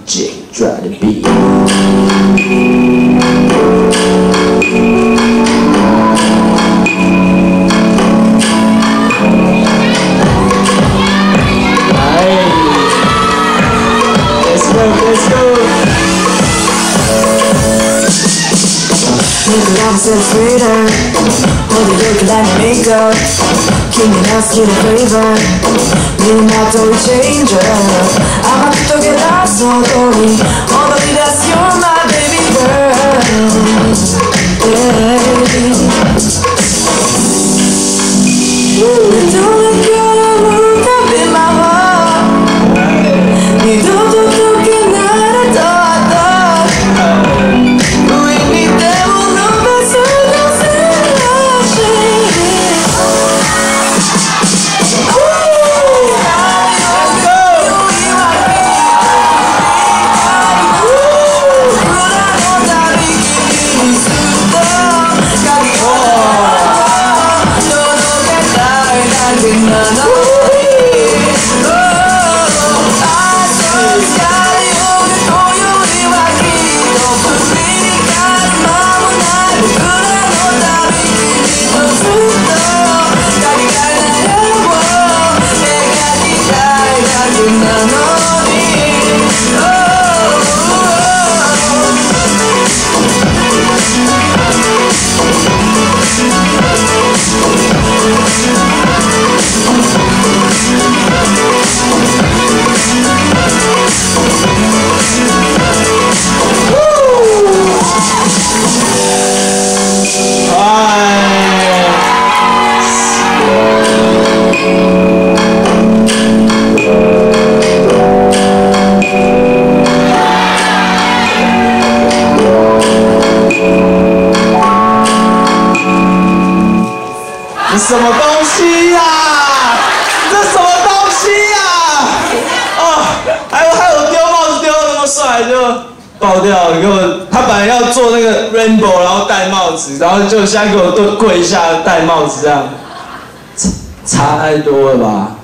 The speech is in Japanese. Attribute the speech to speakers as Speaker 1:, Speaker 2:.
Speaker 1: Jake drop the beat.
Speaker 2: Opposite freedom, hold the yoke like makeup. King and ask you the flavor. You're not the changer. I'm about to get lost, so glory. All the that's you're my baby girl. You don't look good, look up in my heart. You don't look good, not at all.
Speaker 1: 什么东西呀、这什么东西呀、哦，还有丢帽子丢得那么帅，就爆掉了。给我，他本来要做那个 rainbow， 然后戴帽子，然后就现在给我跪下戴帽子这样，差太多了吧？